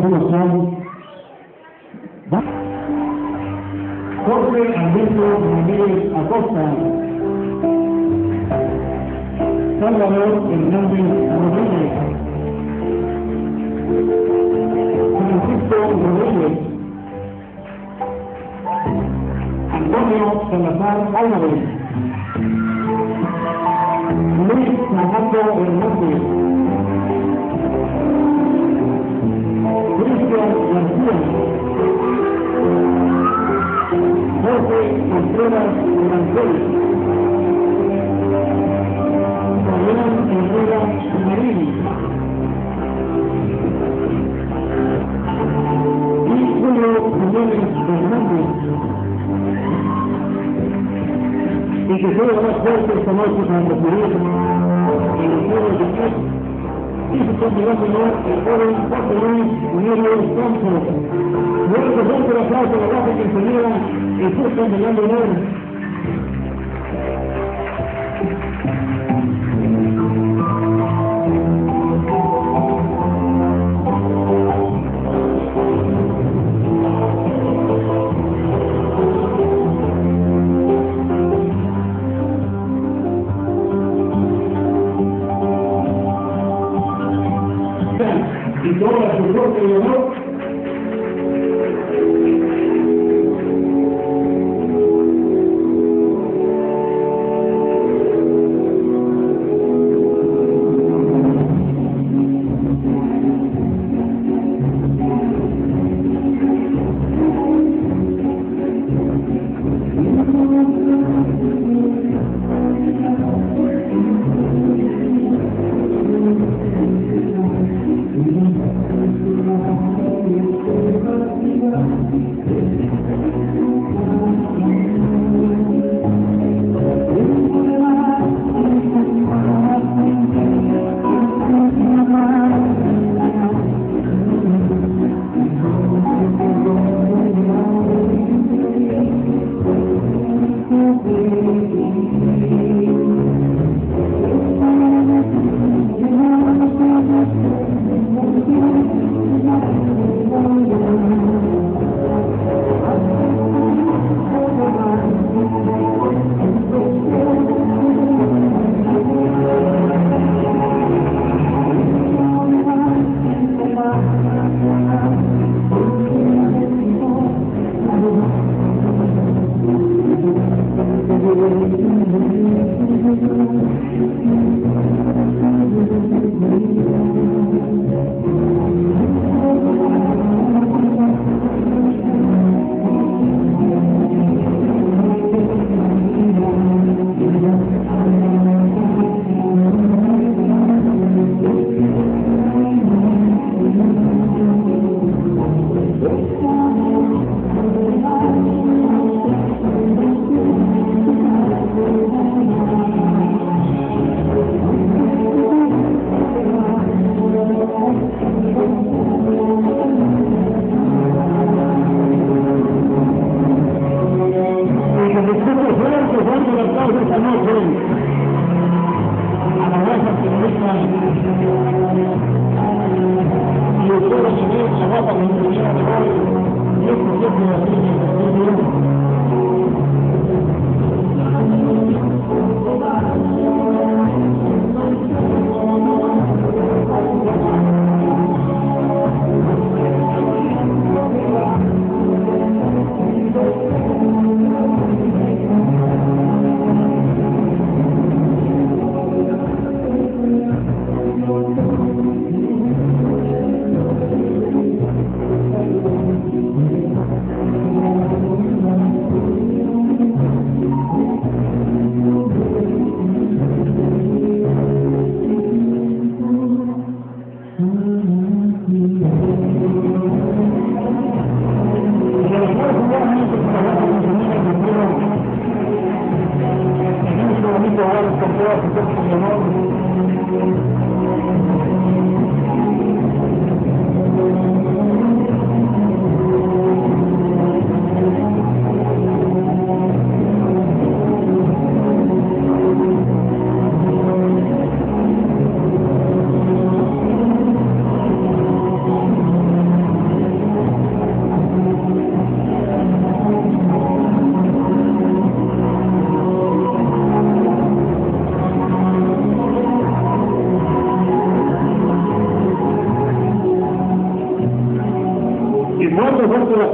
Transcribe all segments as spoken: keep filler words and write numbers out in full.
algunos son Jorge Alberto Ramírez Acosta, Salvador Hernández Rodríguez, Francisco Rodríguez, Antonio Salazar Álvarez, Luis Fernando Hernández, Cristian García, Jorge Contreras Rancel, Fabián Herrera Marini y Julio Jiménez Fernández. Y que sea más fuerte esta noche para recibir el número de diez y su candidato el joven José Luis Unero Campos. Luego presente el aplauso a la base que enseñara el curso de Leandro Honor. Y toda su corte de honor.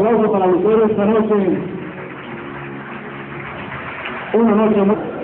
aplauso para Lucero esta noche. Una noche más.